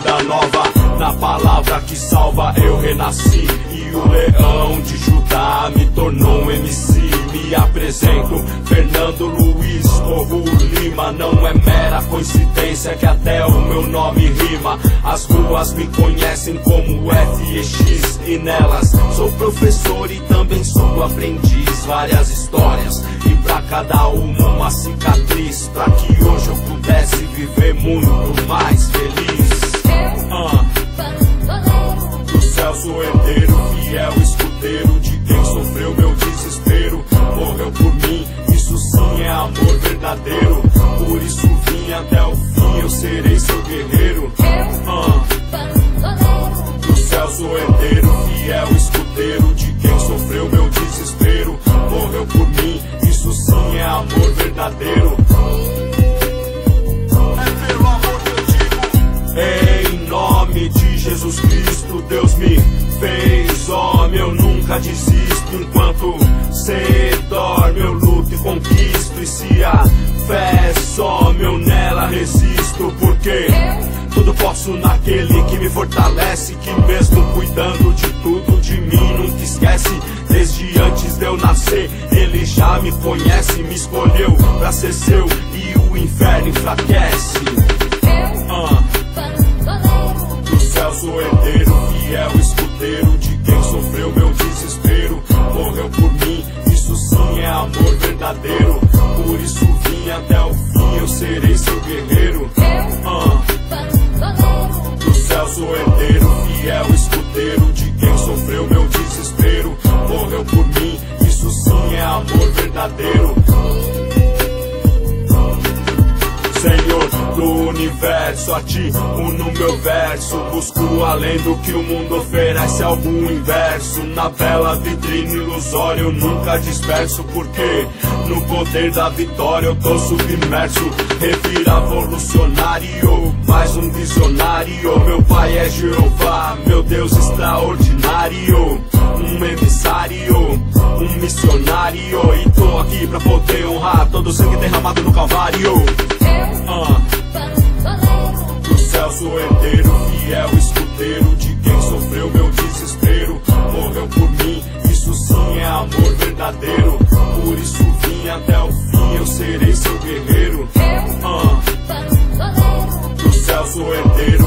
vida nova. Na palavra que salva eu renasci, e o leão de Judá me tornou um MC. Me apresento, Fernando Luiz Corro Lima. Não é mera coincidência que até o meu nome rima. As ruas me conhecem como FEX, e nelas sou professor e também sou aprendiz. Várias histórias e pra cada uma cicatriz, pra que hoje eu pudesse viver muito mais feliz. Do céu sou herdeiro, fiel escudeiro de quem sofreu meu desespero. Morreu por mim, isso sim é amor verdadeiro. Por isso vim até o fim, eu serei seu guerreiro. Do céu sou herdeiro, fiel escudeiro de quem sofreu meu desespero. Morreu por mim, isso sim é amor verdadeiro. É pelo amor que eu digo. Em nome de Jesus Cristo, Deus me fez homem, eu nunca desisto. Enquanto cê dorme, eu luto e conquisto. E se a fé some, eu nela resisto. Porque tudo posso naquele que me fortalece, que mesmo cuidando de tudo de mim nunca esquece. Desde antes de eu nascer, ele já me conhece. Me escolheu pra ser seu e o inferno enfraquece. Do céu sou herdeiro, fiel escudeiro de quem sofreu meu desespero. Morreu por mim, isso sim é amor verdadeiro. Por isso vim até o fim, eu serei seu guerreiro. Do céu sou herdeiro, fiel escudeiro de quem sofreu meu desespero. Morreu por mim, isso sim é amor verdadeiro. Senhor do universo, a ti uno meu verso. Busco além do que o mundo oferece, algo inverso. Na bela vitrine ilusória eu nunca disperso. Porque no poder da vitória eu tô submerso. Reviravolucionário, mais um visionário. Meu pai é Jeová, meu Deus extraordinário. Um emissário, um missionário. E tô aqui pra poder honrar todo o sangue derramado no Calvário. Do céu sou herdeiro, fiel escudeiro de quem sofreu meu desespero. Morreu por mim, isso sim é amor verdadeiro. Por isso vim até o fim, eu serei seu guerreiro. Do céu sou herdeiro,